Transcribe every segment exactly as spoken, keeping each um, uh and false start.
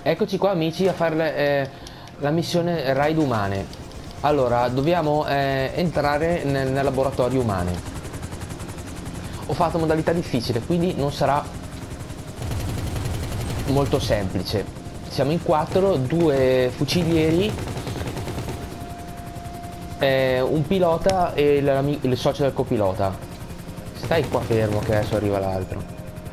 Eccoci qua amici a fare eh, la missione raid umane. Allora, dobbiamo eh, entrare nel, nel laboratorio umane. Ho fatto modalità difficile, quindi non sarà molto semplice. Siamo in quattro, due fucilieri, eh, un pilota e il, il socio del copilota. Stai qua fermo che adesso arriva l'altro.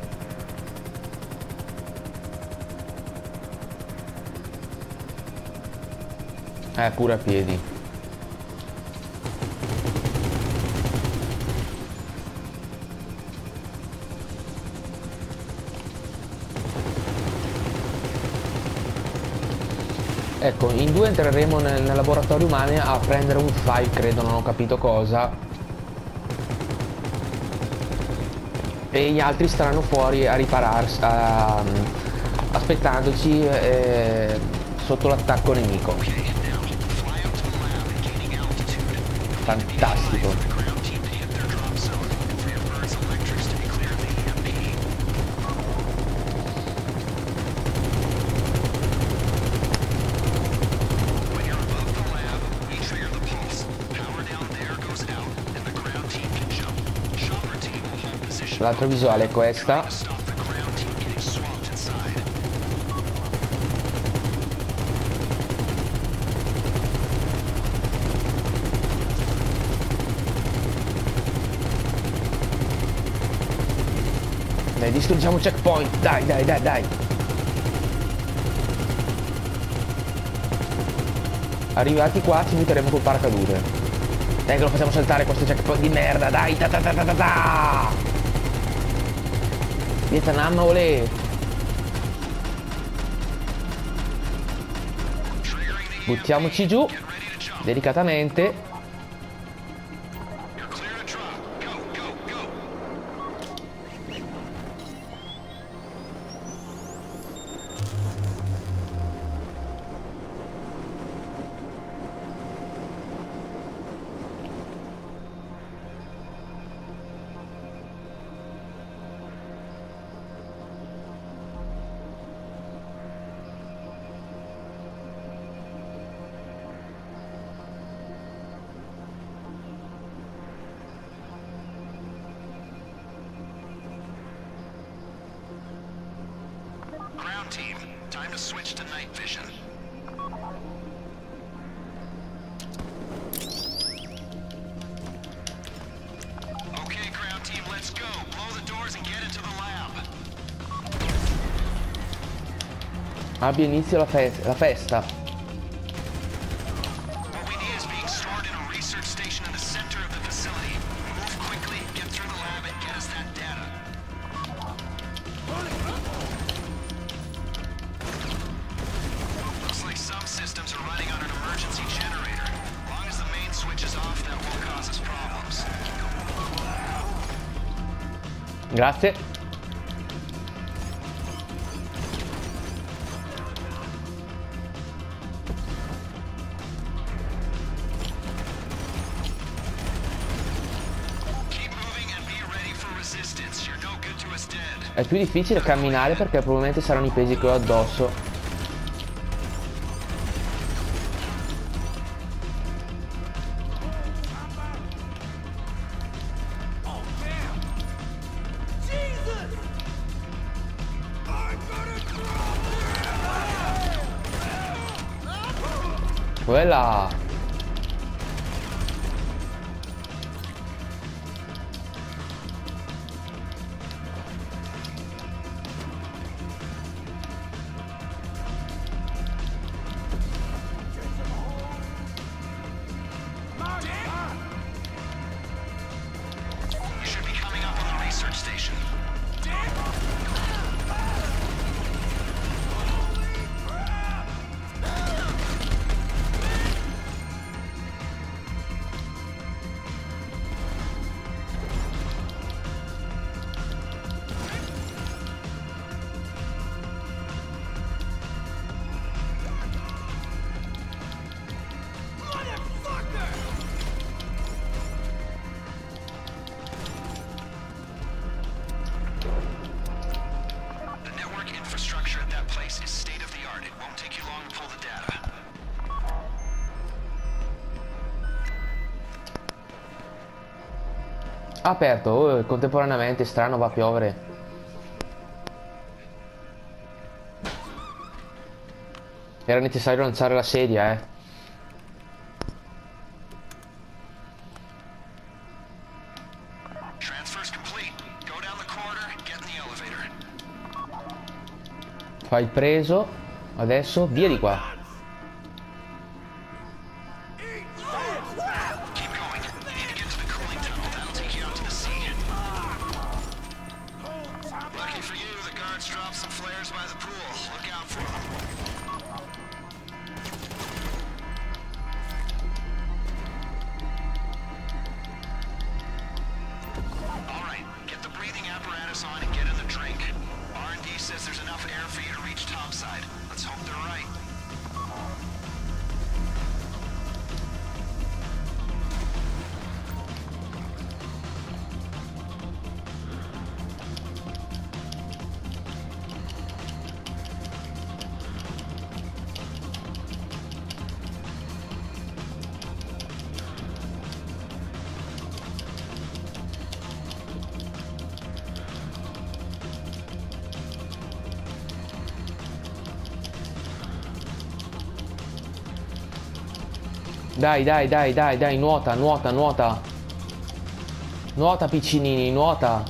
Eh, pure a piedi. Ecco, in due entreremo nel, nel laboratorio umane a prendere un file, credo, non ho capito cosa. E gli altri staranno fuori a ripararsi, a, aspettandoci eh, sotto l'attacco nemico. Fantastico. L'altra visuale è questa. Dai, distruggiamo il checkpoint. Dai, dai, dai, dai. Arrivati qua ci butteremo col paracadute. Dai che lo facciamo saltare questo checkpoint di merda. Dai, ta ta ta ta ta ta. Vietnam, olè. Buttiamoci giù delicatamente. Team, time to switch to night vision. Okay, ground team, let's go. Blow the doors and get into the lab. Abbia inizio la, fe la festa. What we need is being stored in a research station in the center of the facility. Move quickly, get through the lab and get us that data. Some systems are running on an emergency generator. As long as the main switch is off, that won't cause us problems. Grazie. Keep moving and be ready for resistance. You're no good to us dead. È più difficile camminare perché probabilmente saranno i pesi che ho addosso. Quella. You should be coming up on the research station. That place is state of the art. It won't take you long to pull the data. Aperto, oh, contemporaneamente, strano, va a piovere. Era necessario lanciare la sedia, eh. Transfer's complete. Go down the corridor, get in the elevator. Fai preso. Adesso via di qua. Keep going. You need to get to the cooling tunnel. That'll take you out to the sea. Lucky for you, the guards dropped some flares by the pool. Look out for them. All right, get the breathing apparatus on and get in the drink. R and D says there's enough air for you to reach topside. Let's hope they're right. Dai, dai, dai, dai, dai, nuota, nuota, nuota. Nuota, piccinini, nuota.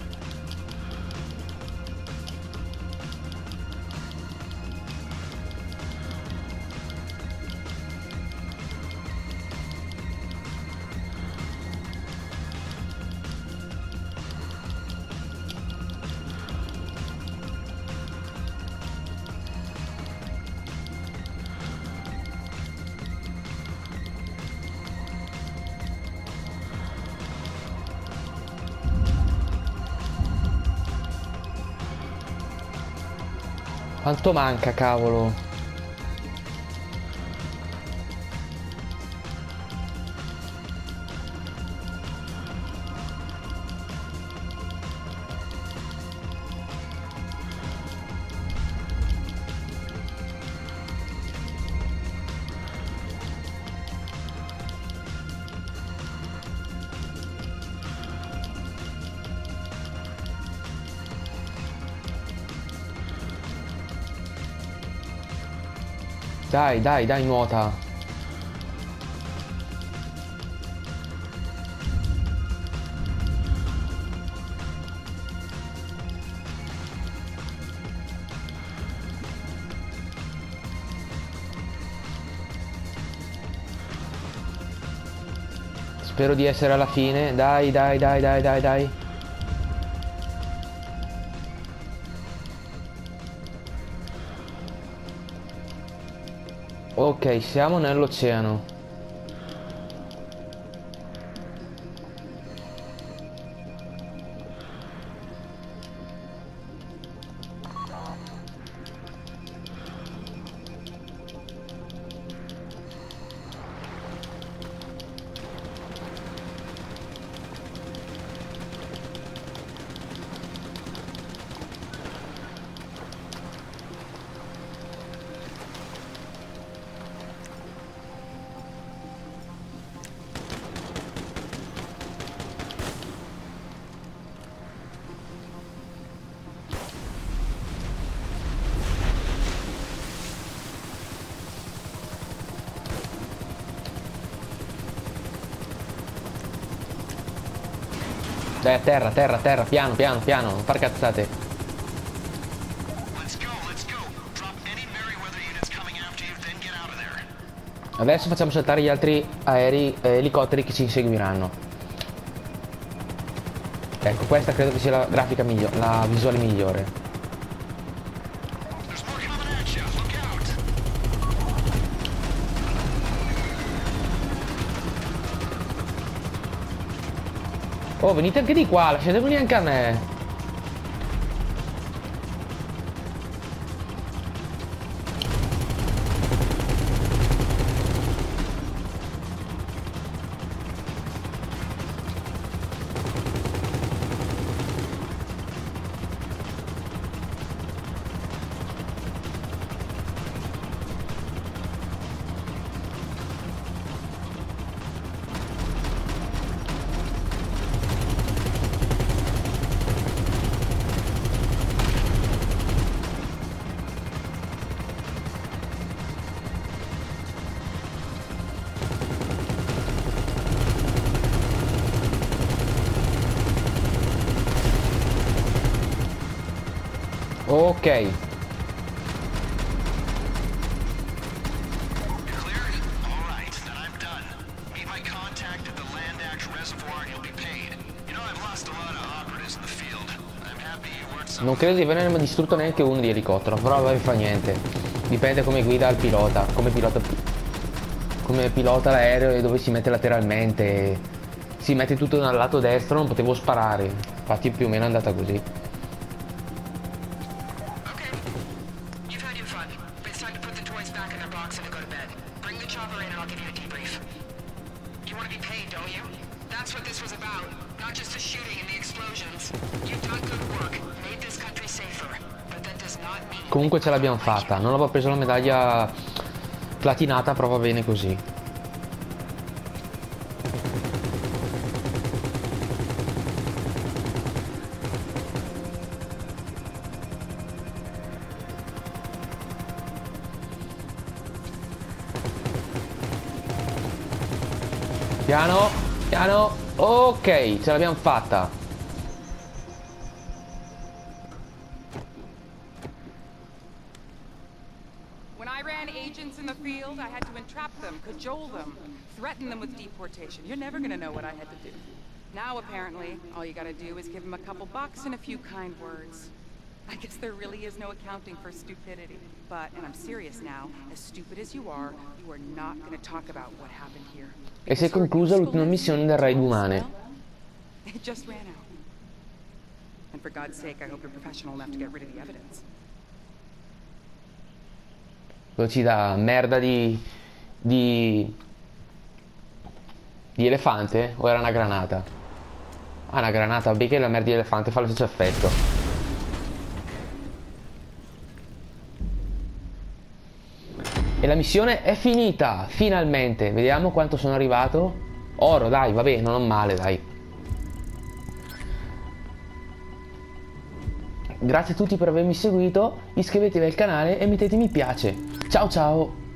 Quanto manca, cavolo? Dai, dai, dai, nuota. Spero di essere alla fine. Dai, dai, dai, dai, dai, dai. Ok, siamo nell'oceano. Dai, a terra, terra, terra, piano, piano, piano, non far cazzate. Let's go, let's go. Drop any Merryweather units coming after you, then get out of there. Adesso facciamo saltare gli altri aerei, eh, elicotteri che ci inseguiranno. Ecco, questa credo che sia la grafica migliore, la visuale migliore. There's more coming at you. Look out. Oh, venite anche di qua, lasciatemi anche a me. Ok. You're cleared? All right, then I'm done. Meet my contact at the Land Act Reservoir and you'll be paid. You know, I've lost a lot of operatives in the field. I'm happy you weren't some... Non credo di averne mai distrutto neanche uno di elicottero, però non fa niente. Dipende come guida il pilota, come pilota, come pilota l'aereo e dove si mette lateralmente. Si mette tutto dal lato destro, non potevo sparare. Infatti più o meno è andata così. Okay. You've had your fun. It's time to put the toys back in their box and to go to bed. Bring the chopper in and I'll give you a debrief. You want to be paid, don't you? That's what this was about. Not just the shooting and the explosions. You've done good work. Made this country safer. But that does not mean... Comunque ce l'abbiamo fatta. Non avevo preso la medaglia platinata, però va bene così. Piano, piano, ok, ce l'abbiamo fatta. When I ran agents in the field, I had to entrap them, cajole them, threaten them with deportation. You're never gonna know what I had to do. Now, apparently, all you gotta do is give them a couple bucks and a few kind words. I guess there really is no accounting for stupidity. But, and I'm serious now, as stupid as you are, you are not gonna talk about what happened here. E si è conclusa l'ultima missione del raid umane. It just ran out. And for God's sake, I hope you're professional enough to get rid of the evidence. Cosa ci dà? Merda di... di... di elefante? O era una granata? Ah, una granata, vabbè che la merda di elefante fa lo stesso effetto. E la missione è finita, finalmente. Vediamo quanto sono arrivato. Oro, dai, vabbè, non ho male, dai. Grazie a tutti per avermi seguito, iscrivetevi al canale e mettete mi piace. Ciao ciao!